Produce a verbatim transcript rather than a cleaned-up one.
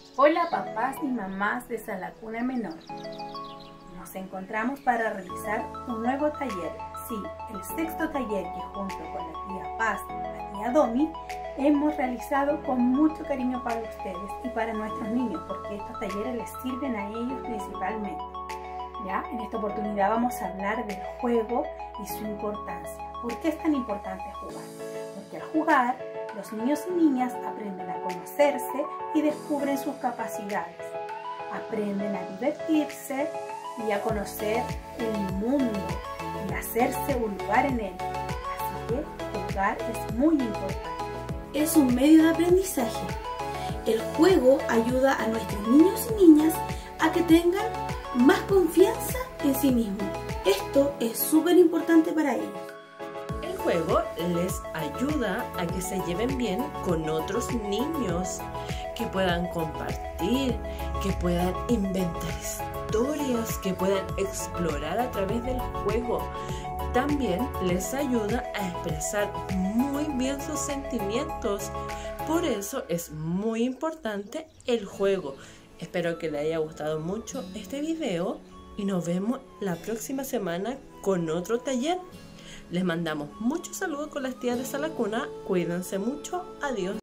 Hola papás y mamás de Salacuna Menor. Nos encontramos para realizar un nuevo taller. Sí, el sexto taller que junto con la tía Paz y la tía Domi hemos realizado con mucho cariño para ustedes y para nuestros niños, porque estos talleres les sirven a ellos principalmente. ¿Ya? En esta oportunidad vamos a hablar del juego y su importancia. ¿Por qué es tan importante jugar? Porque al jugar, los niños y niñas aprenden a conocerse y descubren sus capacidades. Aprenden a divertirse y a conocer el mundo y hacerse un lugar en él. Así que jugar es muy importante. Es un medio de aprendizaje. El juego ayuda a nuestros niños y niñas a que tengan más confianza en sí mismos. Esto es súper importante para ellos. El juego les ayuda a que se lleven bien con otros niños, que puedan compartir, que puedan inventar historias, que puedan explorar a través del juego. También les ayuda a expresar muy bien sus sentimientos. Por eso es muy importante el juego. Espero que les haya gustado mucho este video y nos vemos la próxima semana con otro taller. Les mandamos muchos saludos con las tías de Salacuna. Cuídense mucho. Adiós.